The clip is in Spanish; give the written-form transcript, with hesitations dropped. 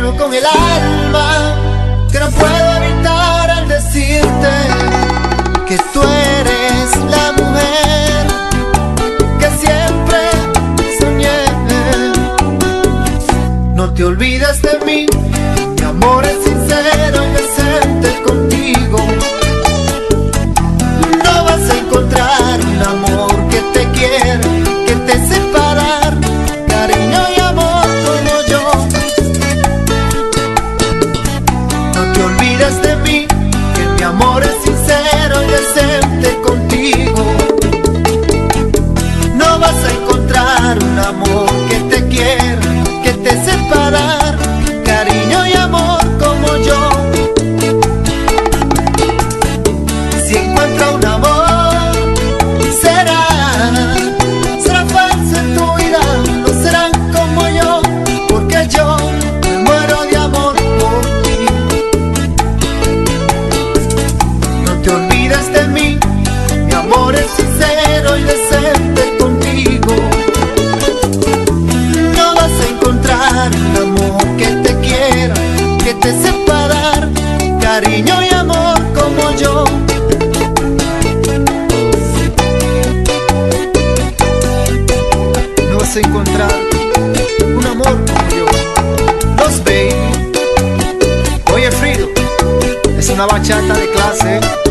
lleno con el alma, que no puedo evitar al decirte que tú eres la mujer que siempre soñé. No te olvides de mí, mi amor es sincero y decente contigo. No vas a encontrar un amor que te quiera, que te separar, cariño y amor como yo. No te olvides de mí, que mi amor es sincero y decente contigo. No vas a encontrar un amor que te quiera, que te separar, cariño y amor como yo. Si encuentra un amor, será falso en tu vida, no serán como yo, porque yo me muero de amor por ti. No te olvides de mí, mi amor es sincero y decente contigo. No vas a encontrar un amor que te quiera, que te separar, cariño y amor como yo. No vas a encontrar un amor como yo. Los Baby. Oye, Frido, es una bachata de clase.